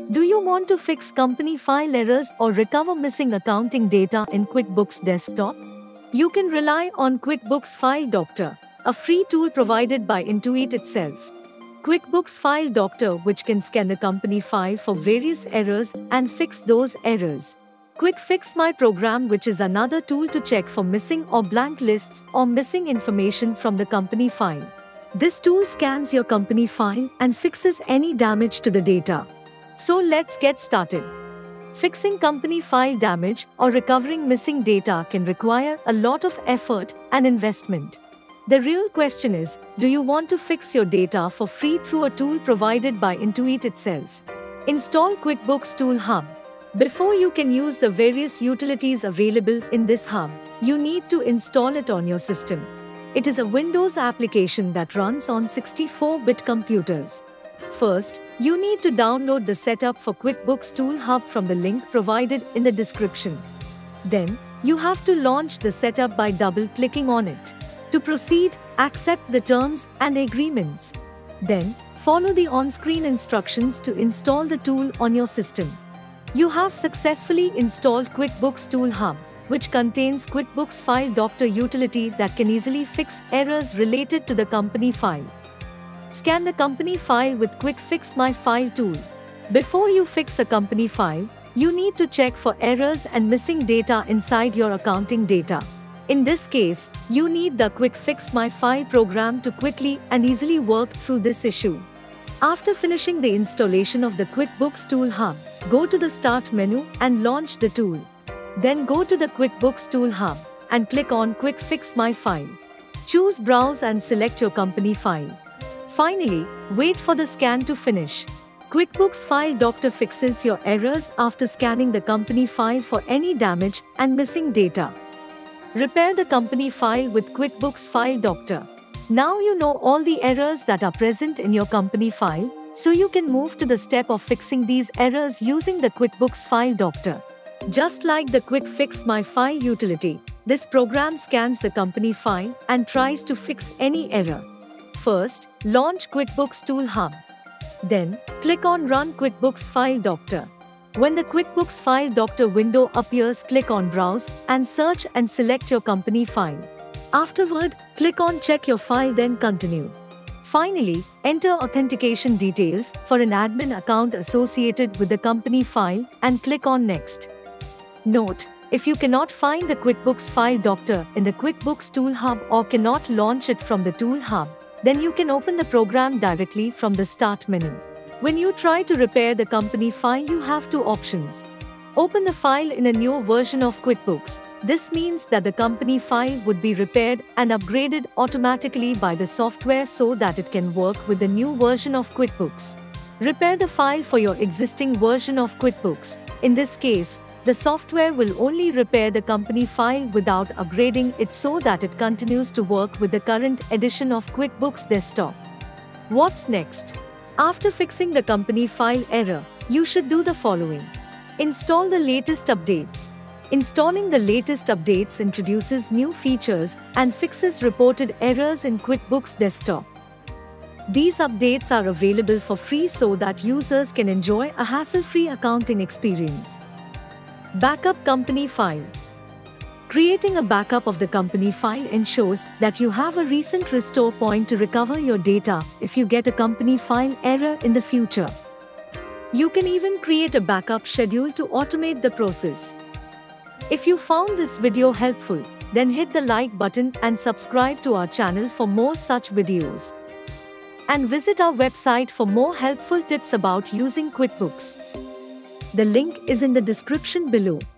Do you want to fix company file errors or recover missing accounting data in QuickBooks Desktop? You can rely on QuickBooks File Doctor, a free tool provided by Intuit itself. QuickBooks File Doctor, which can scan the company file for various errors and fix those errors. Quick Fix My Program, which is another tool to check for missing or blank lists or missing information from the company file. This tool scans your company file and fixes any damage to the data. So let's get started. Fixing company file damage or recovering missing data can require a lot of effort and investment. The real question is, do you want to fix your data for free through a tool provided by Intuit itself? Install QuickBooks Tool Hub. Before you can use the various utilities available in this hub, you need to install it on your system. It is a Windows application that runs on 64-bit computers. First, you need to download the setup for QuickBooks Tool Hub from the link provided in the description. Then, you have to launch the setup by double-clicking on it. To proceed, accept the terms and agreements. Then, follow the on-screen instructions to install the tool on your system. You have successfully installed QuickBooks Tool Hub, which contains QuickBooks File Doctor utility that can easily fix errors related to the company file. Scan the company file with Quick Fix My File tool. Before you fix a company file, you need to check for errors and missing data inside your accounting data. In this case, you need the Quick Fix My File program to quickly and easily work through this issue. After finishing the installation of the QuickBooks Tool Hub, go to the Start menu and launch the tool. Then go to the QuickBooks Tool Hub and click on Quick Fix My File. Choose Browse and select your company file. Finally, wait for the scan to finish. QuickBooks File Doctor fixes your errors after scanning the company file for any damage and missing data. Repair the company file with QuickBooks File Doctor. Now you know all the errors that are present in your company file, so you can move to the step of fixing these errors using the QuickBooks File Doctor. Just like the Quick Fix My File utility, this program scans the company file and tries to fix any error. First, launch QuickBooks Tool Hub. Then, click on Run QuickBooks File Doctor. When the QuickBooks File Doctor window appears, click on Browse and search and select your company file. Afterward, click on Check Your File, then Continue. Finally, enter authentication details for an admin account associated with the company file and click on Next. Note: if you cannot find the QuickBooks File Doctor in the QuickBooks Tool Hub or cannot launch it from the Tool Hub, then you can open the program directly from the Start menu. When you try to repair the company file, you have two options. Open the file in a new version of QuickBooks. This means that the company file would be repaired and upgraded automatically by the software so that it can work with the new version of QuickBooks. Repair the file for your existing version of QuickBooks. In this case, the software will only repair the company file without upgrading it so that it continues to work with the current edition of QuickBooks Desktop. What's next? After fixing the company file error, you should do the following. Install the latest updates. Installing the latest updates introduces new features and fixes reported errors in QuickBooks Desktop. These updates are available for free so that users can enjoy a hassle-free accounting experience. Backup company file. Creating a backup of the company file ensures that you have a recent restore point to recover your data if you get a company file error in the future. You can even create a backup schedule to automate the process. If you found this video helpful, then hit the like button and subscribe to our channel for more such videos. And visit our website for more helpful tips about using QuickBooks. The link is in the description below.